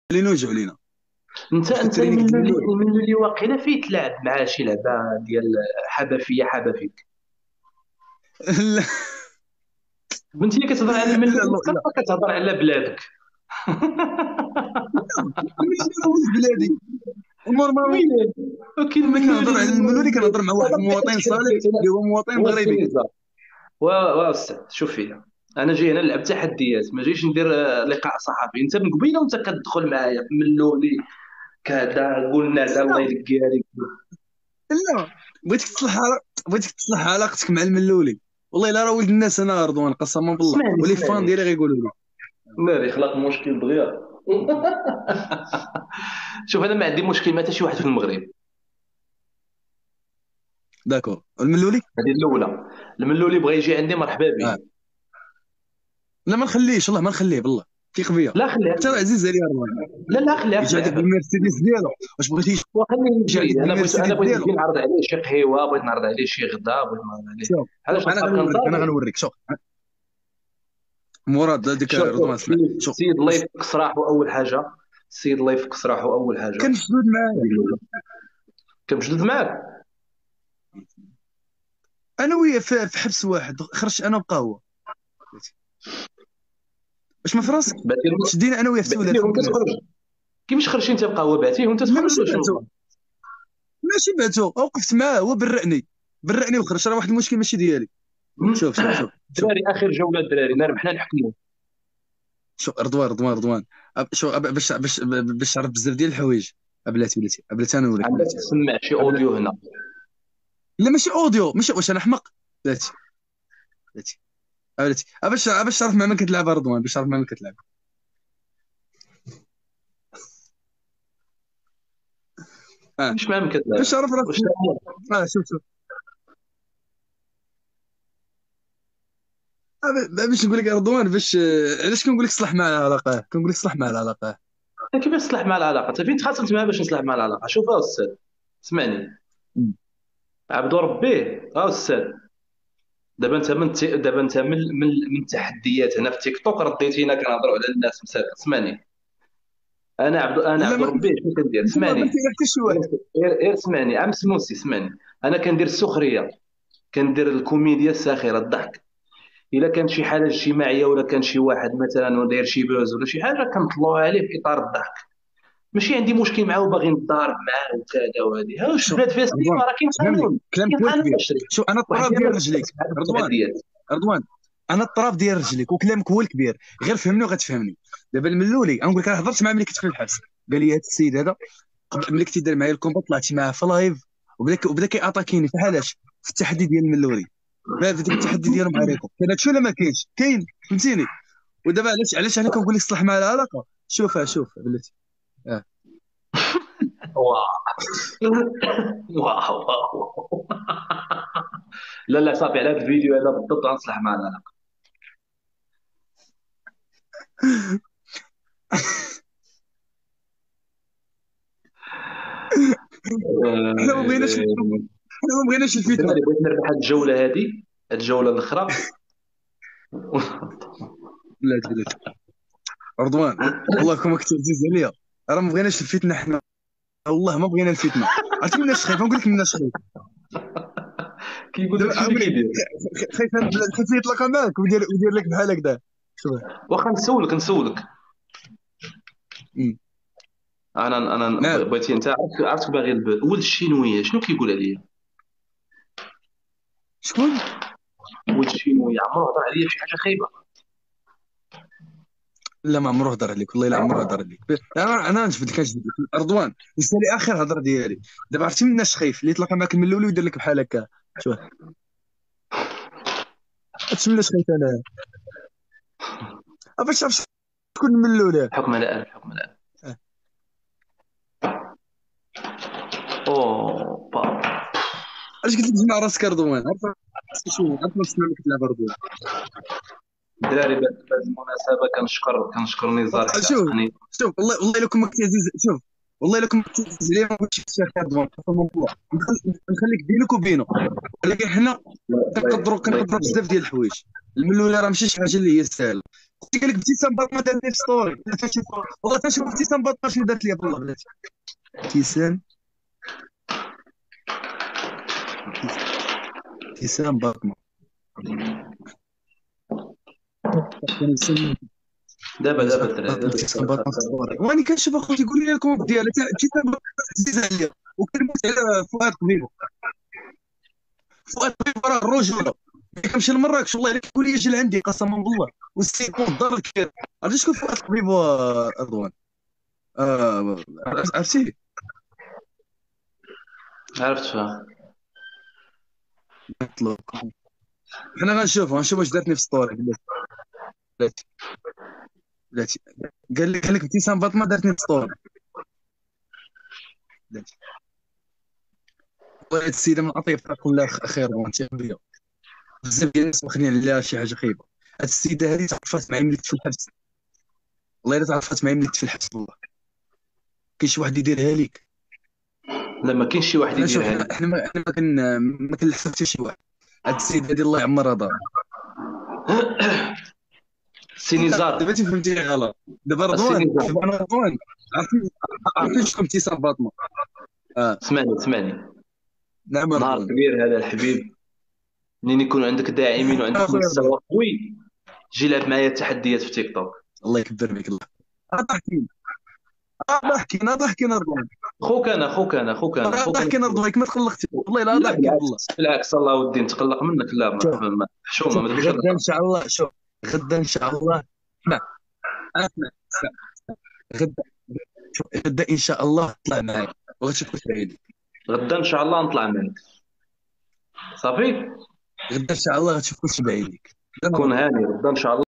خلينا نرجعوا لينا انت الترينينغ ديال الملولي الملولي. الملولي واقيلا فيه تلعب معاه شي لعبه ديال حبه فيك. لا بنتي كتهضر على لا الملولي لا لا بصح كتهضر على بلادك. الملولي راه ولد بلادي، ونورمالمون ويلي ولكن ملي كنهضر على الملولي كنهضر مع واحد دابا بقيت المواطن تحل صالح حيت انا اللي هو مواطن واسير مغربي. نزار واستاذ شوف فيا. انا جاي هنا نلعب تحديات، ما جايش ندير لقاء صحفي. انت من قبيله وانت كتدخل معايا في ملولي كذا قلنا لا الله لا يلقيها لك. لا بغيتك تصلح علاقتك مع الملولي. والله الا راه ولد الناس انا رضوان، قسما بالله، اسمعني ولي فان اسمعني ديالي غيقولوا لي. ناري خلق مشكل دغيا. شوف انا ما عندي مشكل مع حتى شي واحد في المغرب. داكور الملولي. هذه الاولى. الملولي بغى يجي عندي مرحبا آه. به. لا ما نخليش، والله ما نخليه بالله، كيف بيا. لا خليها حتى راه خليها. عزيز عليا رضوان. لا خليها يجي عندك خليها. بالمرسيدس ديالو، واش بغيتي وخليه يجي عندك يجي. بالمرسيدس انا بغيت ديالو. نجي نعرض عليه شي قهيوه، بغيت نعرض عليه شي غدا، بغيت نعرض عليه. شوف علاش انا نبقى غنوريك، انا كنطالب. غنوريك. شوف مراد هذيك شوف رضوان، اسمع شوف. السيد الله يفك سراحه اول حاجه. السيد الله يفك سراحه اول حاجه. كان مشدود معايا. هذه الاولى. كان مشدود معاك. انا وياه في حبس واحد، خرجت انا وبقى هو. واش ما في راسك؟ شدينا انا وياه في بعتي سولات لهم فوق الناس. كتخرج. كيفاش خرجتي انت بقى هو بعتيه وانت لا تخرج ماشي ولا بعتو، شنو؟ ماشي بعتو، وقفت معاه هو برأني وخرج. راه واحد المشكل ماشي ديالي. شوف الدراري اخر جوله الدراري نار حنا نحكموا. شوف رضوان باش تعرف بزاف ديال الحوايج. بلاتي انا نوريك عندك بلاتي. تسمع شي بلاتي. اوديو هنا. لا ماشي اوديو، ماشي واش انا احمق. بلاتي بلاتي باش تعرف مع من كتلعب رضوان، باش تعرف مع من كتلعب. اه واش معاهم باش كتلعب؟ تعرف راسك. واش تعمل؟ شوف باش نقول لك يا رضوان، باش علاش كنقول لك صلح مع العلاقه، كنقول لك صلح مع العلاقه. كيفاش تصلح مع العلاقه؟ انت فين تخاصمت معاه باش نصلح مع العلاقه؟ شوف استاذ اسمعني. مم. عبدو ربيه استاذ. دابا انت من التحديات هنا في تيك توك رديتينا كنهضروا على الناس مساكن. اسمعني. انا لا عبدو ما ربيه شنو كندير؟ انت ما اسمعني. هضرتي على حتى شي واحد. غير اسمعني عم سنوسي اسمعني. انا كندير السخريه، كندير الكوميديا الساخره الضحك. الا كان شي حاله اجتماعيه ولا كان شي واحد مثلا داير شي بوز ولا شي حاجه كنطلعوا عليه في اطار الضحك. ماشي عندي مشكل معاه وباغي نتضارب معاه وكذا وهذه ها واش شوف البلاد فيها سليمه رضوان، راه كاين فهمني قانون. كلامك كاين هو قانون الكبير. تشريع. شوف انا واحد الطراف ديالنا ديال ما رجليك. كيحبش هذه رضوان التحديات. رضوان انا الطراف ديال رجليك وكلامك هو الكبير. غير فهمني وغتفهمني. دابا الملولي نقول لك، انا هضرت معاه ملي كنت في الحبس. قال لي هذا السيد هذا ملي كنت يدير معايا الكومبا طلعت معاه في لايف، وبدا كياتاكيني في حالاش في التحدي ديال الملولي. في ديك التحدي ديالو مع ريكو كان هادشي ولا ما كاينش؟ كاين، فهمتيني. ودابا علاش انا كنقول لك صلح مع العلاقه. شوف بلاتي. اه واو واو. لا صافي على هذا الفيديو هذا بالضبط غنصلح معنا انا. احنا ما بغيناش احنا ما بغيناش الفتنه. الدراري بغيت نربح هذه الجوله هذه. هذه الجوله الاخرى. بلاتي رضوان، والله كما كنت عزيز عليا. راه ما بغيناش الفتنه حنا، والله ما بغينا الفتنه. عرفتي مناش خايف، نقول لك مناش خايف. كيقول لك دابا شنو اللي عمري كيدير. خايف انا بلاد، خايف يطلق معاك ويدير لك بحال هكذا. شوف. واخا نسولك. أمم. انا نعم. بغيتي انت عرفتك باغي ولد الشينويه شنو كيقول عليا؟ شكون؟ ولد الشينويه عمره هضر عليا بشي حاجه خايبه. لا ما عمره هضر عليك، والله لا عمره هضر عليك. انا نجبد لك رضوان. لسه لي اخر هضره ديالي. دابا عرفتي مناش خايف اللي يطلق معاك من الاول ويدير لك بحال هكا. شوف هادشي مناش خايف انا. باش تعرف شكون من الاولى. حكم الان. اوه با. اش قلت لك جمع راسك يا رضوان؟ عرف راسك شنو، عرف نفسك ملي كتلعب رضوان. الدراري بهذه المناسبه كنشكر نزار حيت شوف عطاني. والله الا كنت عزيز. شوف والله الا كنت عزيز عليا ما قلتش الشيخ رضوان، قسما بالله نخليك بينك وبينه. ولكن حنا الله كنقدروا يخليك. بزاف ديال الحوايج. الملولي راه ماشي شي حاجه اللي هي سهله. قلت قال لك ابتسام باطمه دارت لي في ستوري، والله تنشوف ابتسام باطمه شنو دارت لي والله بلاتي. ابتسام، ابتسام باطمه كان يسمى دابا الدراري دابا ابتسام باطمه في ستوري، واني كنشوف اخوتي يقول لي الكونت ديالها ابتسام باطمه عزيزه عليا، وكنموت على فؤاد قبيله. فؤاد قبيله راه الرجوله، ملي كنمشي لمراكش والله الا كيقول لي اجي لعندي قسما بالله، والسيد الدار الكبير. عرفتي شكون فؤاد قبيله؟ رضوان، عرفتي؟ عرفت فيها. نطلب حنا غنشوف واش دارتني في ستوري بلاتي. بلاتي قال لك ابتسام فاطمه دارتني في ستوري بلاتي. والله هاد السيده من اطيب خلق الله خير وانت بيا، بزاف ديال الناس واخدين عليها شي حاجه خايبه. هاد السيده هذه تعرفات معايا ملي كنت في الحبس، والله الا تعرفات معايا ملي كنت في الحبس والله. كاين شي واحد يديرها لك؟ لا ما كاينش شي واحد حنا شوف، يديرها لي. ما كنلحسب حتى شي واحد. هاد السيده هذه الله يعمرها دار. السينيزار. دابا تفهمتيني غلط. دابا رضوان، السينيزار. شوف انا رضوان، عرفتي شكون ابتسام فاطمه؟ اسمعني. نعم نهار رضوان. كبير هذا الحبيب، منين يكون عندك داعمين وعندك اخويا رضوان، مستوى قوي، جي لعب معايا التحديات في تيك توك. الله يكبر بك الله. ضحكينا، ضحكينا رضوان، ضحكينا رضوان، ما تقلقتي والله لا لا ضحكي والله. بالعكس الله ودي نتقلق منك، لا شوف مرحبا، حشومه ما تقولش غدا ان نقلق. شاء الله، غدا ان شاء الله. اسمع، اسمع. غدا، غدا ان شاء الله طلع معايا وغتشوف سعيد. غدا ان شاء الله نطلع معك. صافي. غدا ان شاء الله غتشوف كلشي بعينيك. كون هاني غدا ان شاء الله.